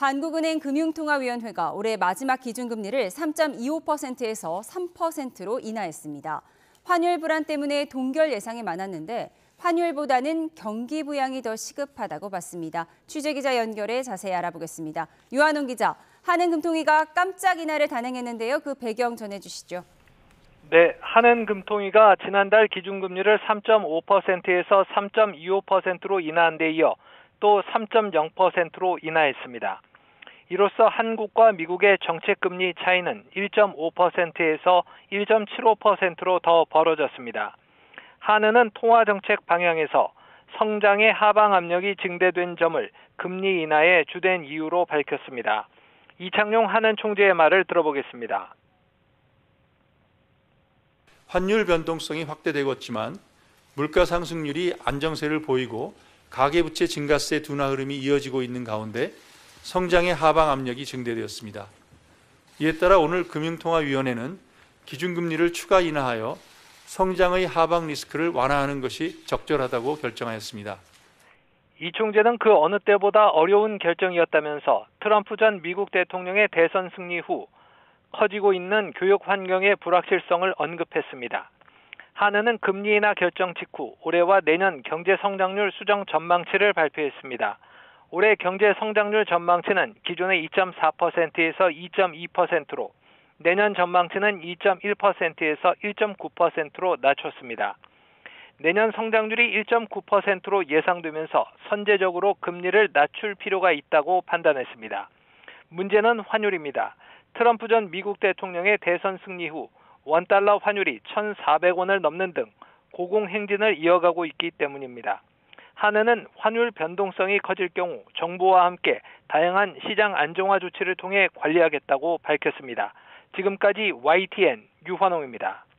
한국은행 금융통화위원회가 올해 마지막 기준금리를 3.25%에서 3%로 인하했습니다. 환율 불안 때문에 동결 예상이 많았는데 환율보다는 경기 부양이 더 시급하다고 봤습니다. 취재기자 연결해 자세히 알아보겠습니다. 유한홍 기자, 한은금통위가 깜짝 인하를 단행했는데요. 그 배경 전해주시죠. 네, 한은금통위가 지난달 기준금리를 3.5%에서 3.25%로 인하한 데 이어 또 3.0%로 인하했습니다. 이로써 한국과 미국의 정책금리 차이는 1.5%에서 1.75%로 더 벌어졌습니다. 한은은 통화정책 방향에서 성장의 하방 압력이 증대된 점을 금리 인하의 주된 이유로 밝혔습니다. 이창용 한은 총재의 말을 들어보겠습니다. 환율 변동성이 확대되고 있지만 물가 상승률이 안정세를 보이고 가계부채 증가세 둔화 흐름이 이어지고 있는 가운데 성장의 하방 압력이 증대되었습니다. 이에 따라 오늘 금융통화위원회는 기준금리를 추가 인하하여 성장의 하방 리스크를 완화하는 것이 적절하다고 결정하였습니다. 이 총재는 그 어느 때보다 어려운 결정이었다면서 트럼프 전 미국 대통령의 대선 승리 후 커지고 있는 교육 환경의 불확실성을 언급했습니다. 한은은 금리 인하 결정 직후 올해와 내년 경제 성장률 수정 전망치를 발표했습니다. 올해 경제 성장률 전망치는 기존의 2.4%에서 2.2%로 내년 전망치는 2.1%에서 1.9%로 낮췄습니다. 내년 성장률이 1.9%로 예상되면서 선제적으로 금리를 낮출 필요가 있다고 판단했습니다. 문제는 환율입니다. 트럼프 전 미국 대통령의 대선 승리 후 원달러 환율이 1,400원을 넘는 등 고공행진을 이어가고 있기 때문입니다. 한은은 환율 변동성이 커질 경우 정부와 함께 다양한 시장 안정화 조치를 통해 관리하겠다고 밝혔습니다. 지금까지 YTN 유환홍입니다.